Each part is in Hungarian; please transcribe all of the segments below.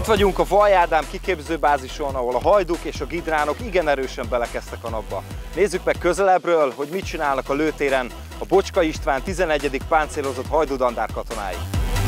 Itt vagyunk a Vaj Ádám kiképzőbázison, ahol a hajduk és a gidránok igen erősen belekezdtek a napba. Nézzük meg közelebbről, hogy mit csinálnak a lőtéren a Bocska István 11. páncélozott hajdú-dandár katonái.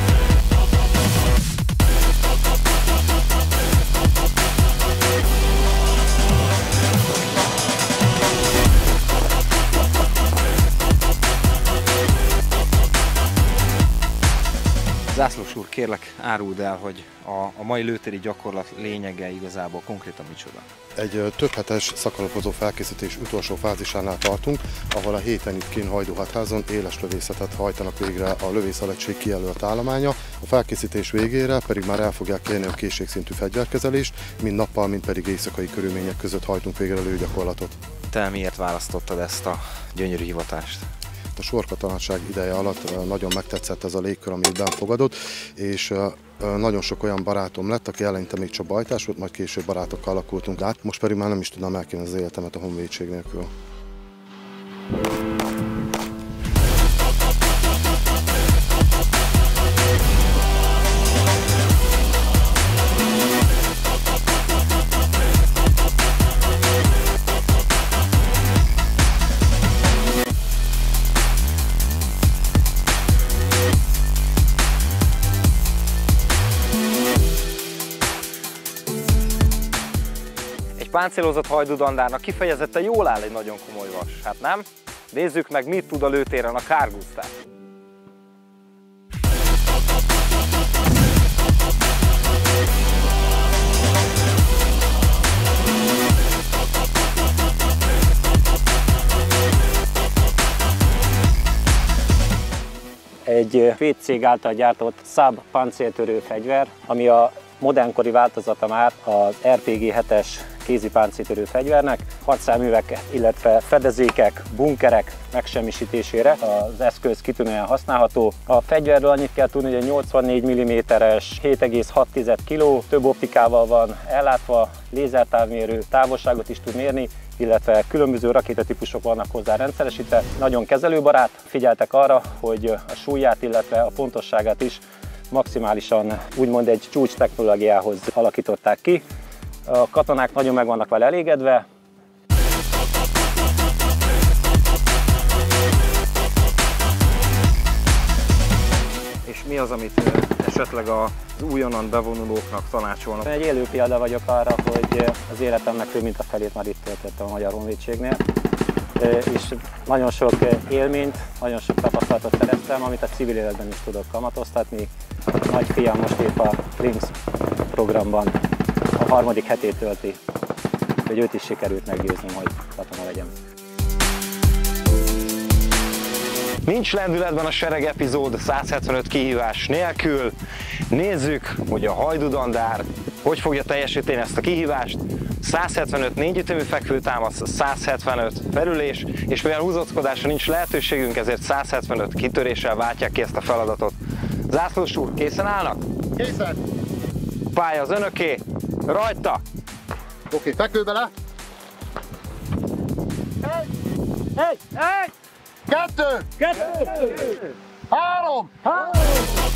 Zászlós úr, kérlek, áruld el, hogy a mai lőtéri gyakorlat lényege igazából konkrétan micsoda? Egy több hetes szakalapozó felkészítés utolsó fázisánál tartunk, ahol a héten itt kint Hajdú-Hatházon éles lövészetet hajtanak végre a lövészalegység kijelölt állománya. A felkészítés végére pedig már el fogják kérni a készségszintű fegyverkezelést, mind nappal, mind pedig éjszakai körülmények között hajtunk végre a lőgyakorlatot. Te miért választottad ezt a gyönyörű hivatást? A sorkatonasság ideje alatt nagyon megtetszett ez a légkör, amit befogadott, és nagyon sok olyan barátom lett, aki eleinte még csak bajtás volt, majd később barátokkal alakultunk át, most pedig már nem is tudnám elképzelni az életemet a honvédség nélkül. Páncélozott hajdú-dandárnak kifejezetten jól áll egy nagyon komoly vas, hát nem? Nézzük meg, mit tud a lőtéren a Carl Gustaf. Egy svéd cég által gyártott SAB páncéltörő fegyver, ami a modernkori változata már az RPG 7-es kézi páncéltörő fegyvernek, harcjárművek, illetve fedezékek, bunkerek megsemmisítésére az eszköz kitűnően használható. A fegyverről annyit kell tudni, hogy egy 84 mm-es 7,6 kg, több optikával van ellátva, lézertávmérő, távolságot is tud mérni, illetve különböző rakétatípusok vannak hozzá rendszeresítve. Nagyon kezelőbarát, figyeltek arra, hogy a súlyát, illetve a pontosságát is maximálisan úgymond egy csúcs technológiához alakították ki. A katonák nagyon meg vannak vele elégedve. És mi az, amit esetleg az újonnan bevonulóknak tanácsolnak? Egy élő példa vagyok arra, hogy az életemnek több mint a felét már itt töltöttem a Magyar Honvédségnél. És nagyon sok élményt, nagyon sok tapasztalatot szereztem, amit a civil életben is tudok kamatoztatni. Nagyfiam most épp a Klinks programban a 3. hetét tölti, hogy őt is sikerült meggyőzni, hogy katona legyen. Nincs lendületben a sereg epizód 175 kihívás nélkül. Nézzük, hogy a hajdú-dandár hogy fogja teljesíteni ezt a kihívást. 175 négyütemű fekvőtámasz, 175 felülés, és mivel húzózkodásra nincs lehetőségünk, ezért 175 kitöréssel váltják ki ezt a feladatot. Zászlós úr, készen állnak? Készen! Pálya az önöké, rajta! Oké, fekvő bele! 1, 2, 3, 3!